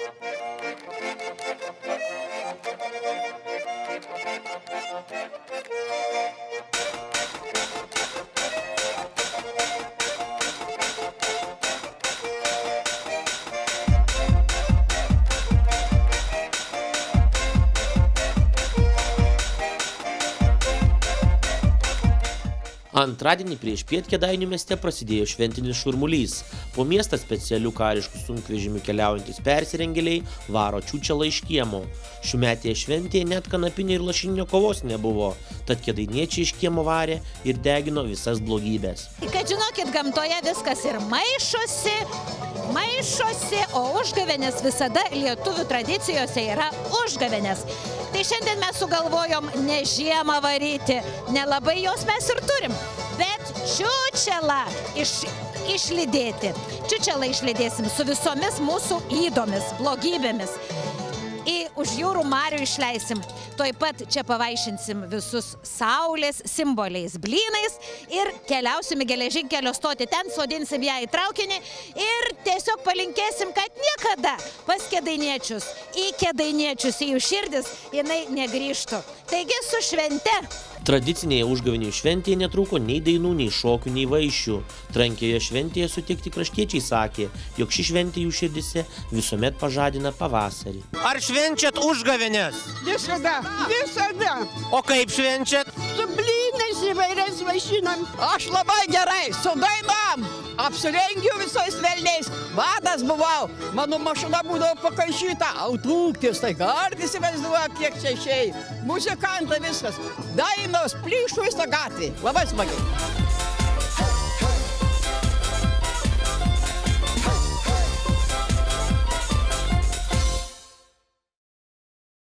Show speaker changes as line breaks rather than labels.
Antradienį priešpiet Kėdainių mieste prasidėjo šventinis šurmulys. Po miestą specialių kariškų sunkvežimių keliaujantys persirengėliai varo čiūčelą iš kiemo. Šiųmetėje šventėje net kanapinio ir lašinio kovos nebuvo, tad kėdainiečiai iš kiemo varė ir degino visas blogybės.
Kad žinokit, gamtoje viskas ir maišosi, o užgavėnės visada lietuvių tradicijose yra užgavėnės. Tai šiandien mes sugalvojom ne žiemą varyti, nelabai jos mes ir turim, bet čiūčelą išlydėti. Čiūčelą išlydėsim su visomis mūsų ydomis, blogybėmis. Už jūrų marių išleisim. Tuoj pat čia pavaišinsim visus saulės simboliais blynais ir keliausim į geležinkelio stotį. Ten sodinsim ją į traukinį ir tiesiog palinkėsim, kad niekada pas kėdainiečius, į jų širdis, jinai negrįžtų. Taigi su švente!
Tradicinėje užgavėnių šventėje netrūko nei dainų, nei šokių, nei vaišių. Trankioje šventėje sutikti kraštiečiai sakė, jog ši šventė jų širdise visuomet pažadina pavasarį. Ar švenčiat užgavėnes?
Visada, visada.
O kaip švenčiat?
Su blynais įvairiais vaišinam. Aš labai gerai, su dainom. Apsirengiu visais velniais. Vadas buvau. Mano mašina būdavo pakaišyta. Autrūktis, tai kartais įsivaizduoja, kiek čia išėjai. Muzikantai viskas. Dainos, plyšų visą gatvį. Labai smagiai.